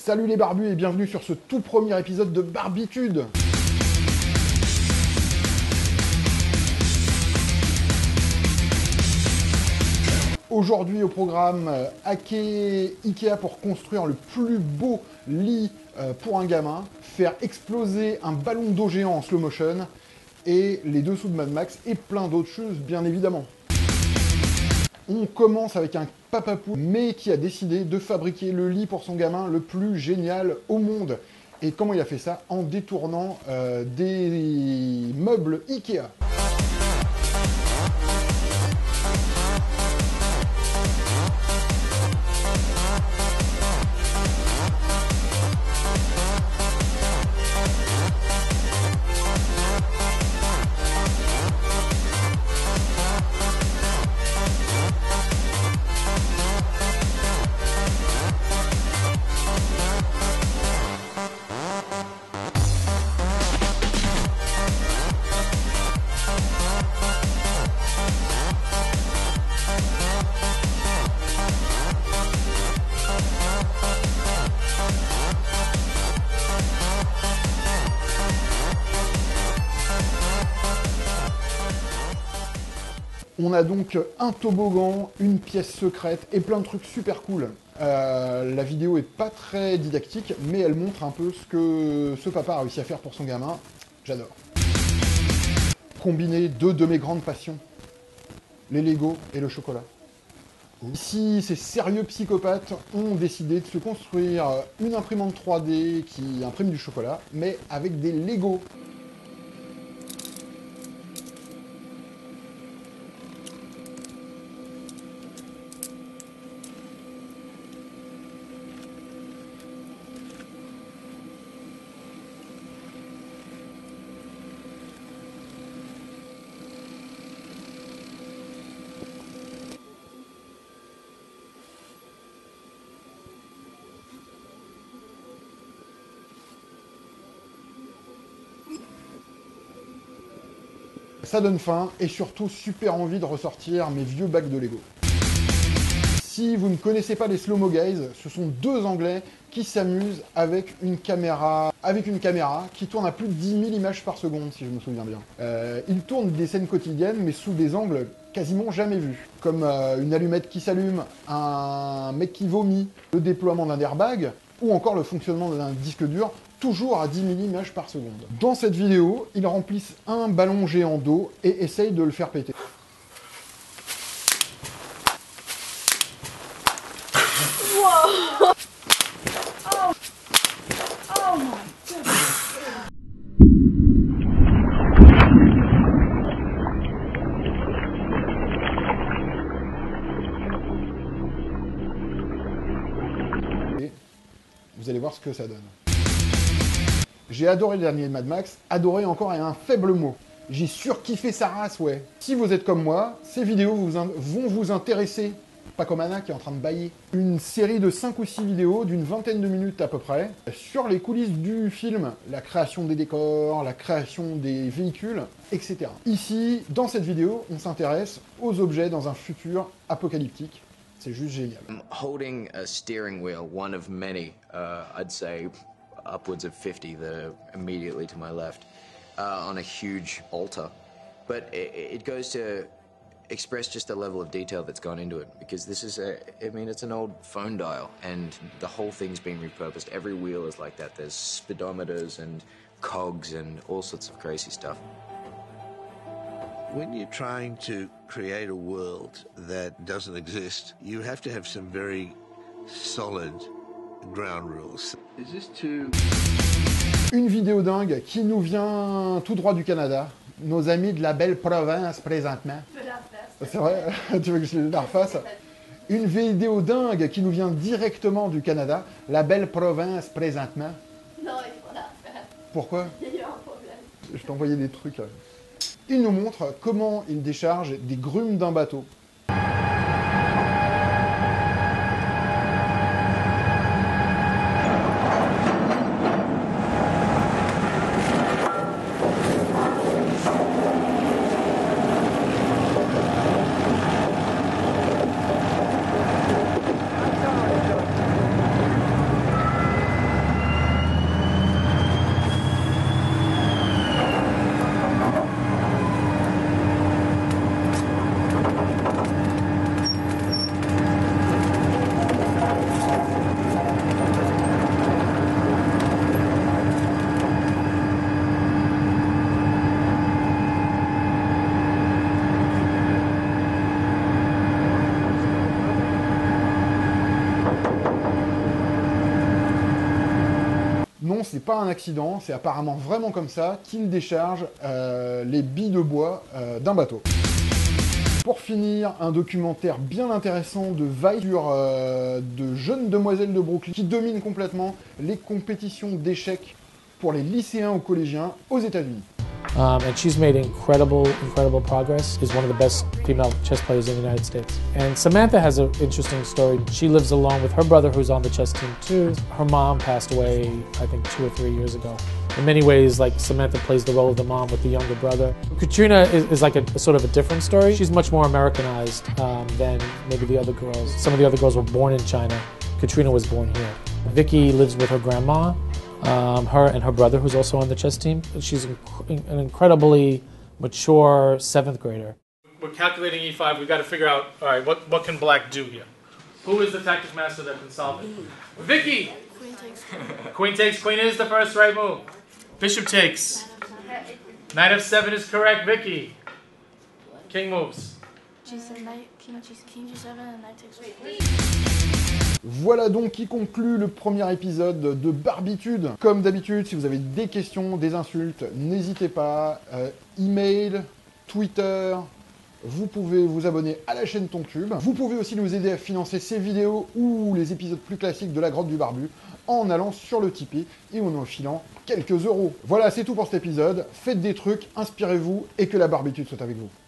Salut les barbus et bienvenue sur ce tout premier épisode de Barbitude. Aujourd'hui au programme, hacker Ikea pour construire le plus beau lit pour un gamin, faire exploser un ballon d'eau géant en slow motion et les dessous de Mad Max et plein d'autres choses bien évidemment. On commence avec un papapou, mais qui a décidé de fabriquer le lit pour son gamin le plus génial au monde. Et comment il a fait ça? En détournant des meubles Ikea. On a donc un toboggan, une pièce secrète et plein de trucs super cool. La vidéo est pas très didactique, mais elle montre un peu ce que ce papa a réussi à faire pour son gamin. J'adore. Combiner deux de mes grandes passions, les Lego et le chocolat. Ici, ces sérieux psychopathes ont décidé de se construire une imprimante 3D qui imprime du chocolat, mais avec des Lego. Ça donne faim et surtout super envie de ressortir mes vieux bacs de Lego. Si vous ne connaissez pas les Slow-Mo Guys, ce sont deux Anglais qui s'amusent avec une caméra qui tourne à plus de 10 000 images par seconde, si je me souviens bien. Ils tournent des scènes quotidiennes, mais sous des angles quasiment jamais vus, comme une allumette qui s'allume, un mec qui vomit, le déploiement d'un airbag, ou encore le fonctionnement d'un disque dur, toujours à 10 000 images par seconde. Dans cette vidéo, ils remplissent un ballon géant d'eau et essayent de le faire péter. Whoa! Oh! Oh my goodness! Et vous allez voir ce que ça donne. J'ai adoré le dernier Mad Max, adoré encore est un faible mot. J'ai surkiffé sa race, ouais. Si vous êtes comme moi, ces vidéos vont vous intéresser. Pas comme Anna qui est en train de bâiller. Une série de 5 ou 6 vidéos d'une vingtaine de minutes à peu près, sur les coulisses du film, la création des décors, la création des véhicules, etc. Ici, dans cette vidéo, on s'intéresse aux objets dans un futur apocalyptique. C'est juste génial. I'm holding a steering wheel, one of many, I'd say upwards of 50 that are immediately to my left, on a huge altar. But it goes to express just the level of detail that's gone into it, because this is it's an old phone dial, and the whole thing's been repurposed. Every wheel is like that. There's speedometers and cogs and all sorts of crazy stuff. When you're trying to create a world that doesn't exist, you have to have some very solid ground rules. Is this too... Une vidéo dingue qui nous vient tout droit du Canada. Nos amis de la belle province présentement. C'est vrai? Tu veux que je la refasse? Une vidéo dingue qui nous vient directement du Canada. La belle province présentement. Non, il faut la faire. Pourquoi? Il y a eu un problème. Je t'ai envoyé des trucs. Il nous montre comment il décharge des grumes d'un bateau. Non, c'est pas un accident, c'est apparemment vraiment comme ça qu'il décharge les billes de bois d'un bateau. Pour finir, un documentaire bien intéressant de Vice sur de jeunes demoiselles de Brooklyn qui dominent complètement les compétitions d'échecs pour les lycéens ou collégiens aux États-Unis. And she's made incredible progress. Is one of the best female chess players in the United States. And Samantha has an interesting story. She lives alone with her brother, who's on the chess team too. Her mom passed away, I think, 2 or 3 years ago. In many ways, like Samantha plays the role of the mom with the younger brother. Katrina is like a sort of a different story. She's much more Americanized than maybe the other girls. Some of the other girls were born in China. Katrina was born here. Vicky lives with her grandma. Her and her brother, who's also on the chess team. She's an incredibly mature 7th grader. We're calculating e5. We've got to figure out, all right, what can black do here? Who is the tactic master that can solve it? Vicky! Queen takes. Queen takes. Queen is the first right move. Bishop takes. Knight f7 is correct, Vicky. King moves. G7, knight, king G7, and knight takes. Voilà donc qui conclut le premier épisode de Barbitude. Comme d'habitude, si vous avez des questions, des insultes, n'hésitez pas. Email, Twitter, vous pouvez vous abonner à la chaîne Tontube. Vous pouvez aussi nous aider à financer ces vidéos ou les épisodes plus classiques de la Grotte du Barbu en allant sur le Tipeee et en filant quelques euros. Voilà, c'est tout pour cet épisode. Faites des trucs, inspirez-vous et que la Barbitude soit avec vous.